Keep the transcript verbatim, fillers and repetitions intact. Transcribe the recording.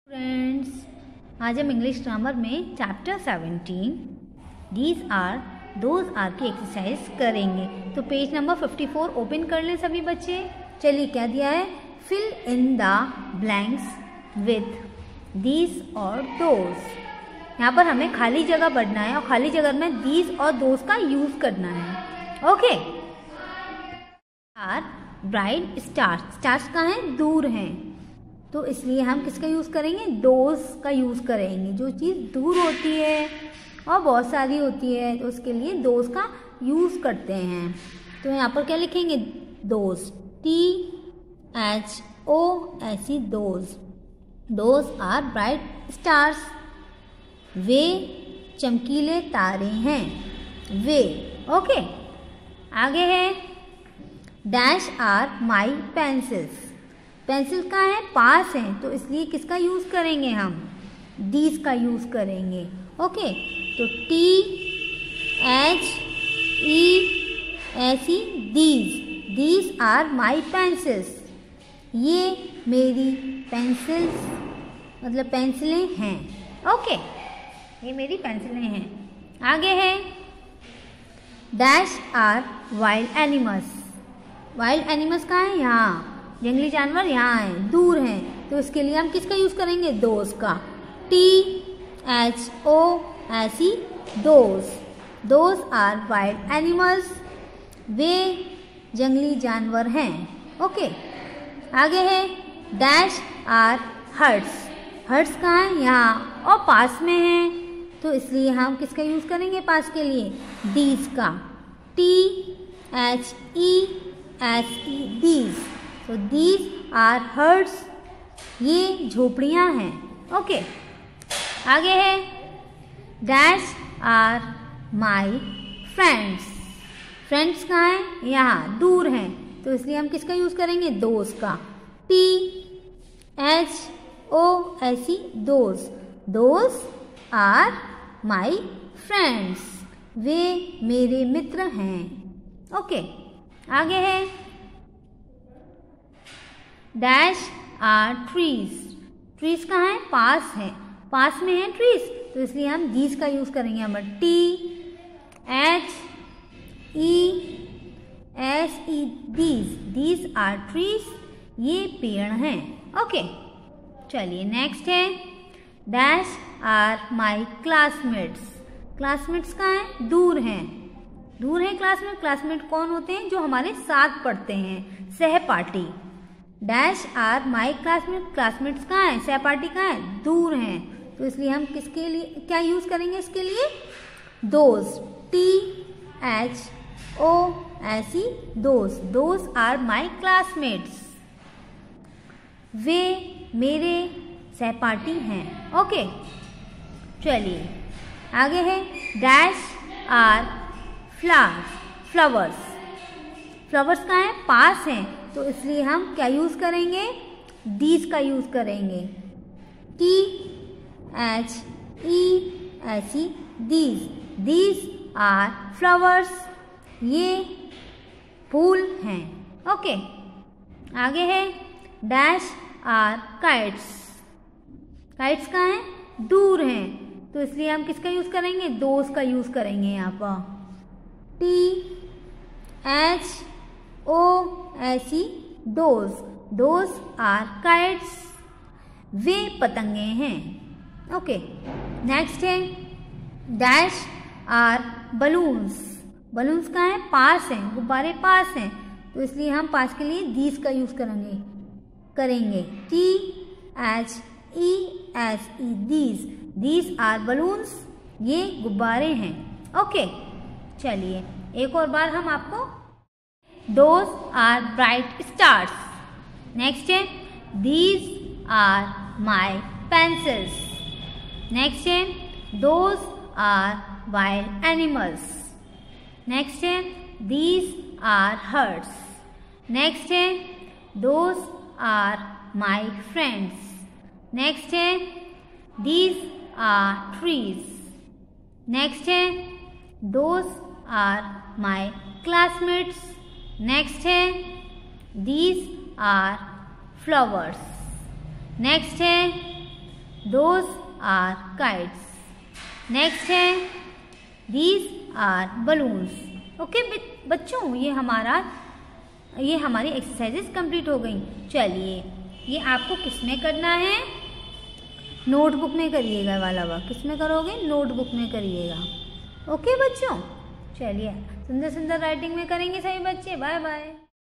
Friends, आज हम English grammar में chapter seventeen these are those are की एक्सरसाइज करेंगे। तो page number fifty four open कर लें सभी बच्चे। चलिए, क्या दिया है? Fill in the blanks with these और दोज। यहाँ पर हमें खाली जगह बढ़ना है और खाली जगह में दीज और दोज का यूज करना है। Okay. Are bright stars, stars कहाँ हैं? दूर हैं, तो इसलिए हम किसका यूज़ करेंगे? दोज का यूज़ करेंगे। जो चीज़ दूर होती है और बहुत सारी होती है तो उसके लिए दोज का यूज़ करते हैं। तो यहाँ पर क्या लिखेंगे? दोज, टी एच ओ ऐसी those. Those are bright stars, वे चमकीले तारे हैं। वे, ओके। आगे है dash are my pencils. Pencil कहाँ है? पास है, तो इसलिए किसका यूज़ करेंगे हम? दीज का यूज़ करेंगे। ओके, तो टी एच ई ऐसी these, these are my pencils. ये मेरी पेंसिल्स मतलब पेंसिलें हैं। ओके, ये मेरी पेंसिलें हैं। आगे है dash are wild animals. Wild animals कहाँ है? यहाँ। जंगली जानवर यहाँ हैं, दूर हैं, तो इसके लिए हम किसका यूज़ करेंगे? दोज का। टी एच ओ ऐसी those. Those are wild animals, वे जंगली जानवर हैं। ओके। आगे है डैश आर हर्ट्स। हर्ट्स कहाँ है? यहाँ और पास में हैं, तो इसलिए हम किसका यूज़ करेंगे पास के लिए? दीज का। T H E S E these. तो दीज आर हर्ट्स, ये झोपड़ियाँ हैं। ओके। आगे है dash are my friends. Friends कहाँ हैं? यहाँ, दूर हैं, तो इसलिए हम किसका यूज़ करेंगे? दोज का। टी एच ओ ऐसी those. Those are my friends, वे मेरे मित्र हैं। ओके। आगे है डैश आर ट्रीज। ट्रीज कहाँ है? पास है, पास में है ट्रीज, तो इसलिए हम दीज का यूज़ करेंगे। हम T H E S E these, these are trees, ये पेड़ हैं। ओके। चलिए, नेक्स्ट है dash are my classmates. Classmates कहाँ हैं? दूर हैं, दूर हैं क्लासमेट। क्लासमेट कौन होते हैं? जो हमारे साथ पढ़ते हैं, सहपाठी। Dash are my classmate, classmates कहाँ हैं? सहपाठी कहाँ है? दूर हैं, तो इसलिए हम किसके लिए क्या यूज़ करेंगे इसके लिए? दोज। टी एच ओ ऐसी those. Those are my classmates, वे मेरे सहपाठी हैं। ओके। चलिए, आगे है dash are flowers. Flowers flowers कहाँ हैं? पास हैं, तो इसलिए हम क्या यूज़ करेंगे? दीज का यूज़ करेंगे। टी एच ई ऐसी दीज। दीज आर फ्लावर्स, ये फूल हैं। ओके। आगे है डैश आर काइट्स। काइट्स कहाँ हैं? दूर हैं, तो इसलिए हम किसका यूज़ करेंगे? दोज का यूज़ करेंगे यहाँ पर। टी एच ओ ऐसी दोज। दोज आर काइट्स, वे पतंगे हैं। ओके। नेक्स्ट है डैश आर बलून्स। बलून्स कहाँ हैं? पास हैं, गुब्बारे पास हैं, तो इसलिए हम पास के लिए दीज का यूज़ करेंगे करेंगे T H E S E these. These are balloons, ये गुब्बारे हैं। ओके। चलिए, एक और बार हम आपको those are bright stars. Next है these are my pencils. Next है those are wild animals. Next है दीज आर हर्ट्स। नेक्स्ट है those are my friends. Next है दीज आर ट्रीज। नेक्स्ट है those are my classmates. Next है these are flowers. Next है those are kites. Next है these are balloons. Okay बच्चों, ये हमारा ये हमारी एक्सरसाइजेस कंप्लीट हो गई। चलिए, ये आपको किस में करना है? नोटबुक में करिएगा वाला वर्क। किस में करोगे? नोटबुक में करिएगा। ओके बच्चों, चलिए सुंदर सुंदर राइटिंग में करेंगे सभी बच्चे। Bye bye.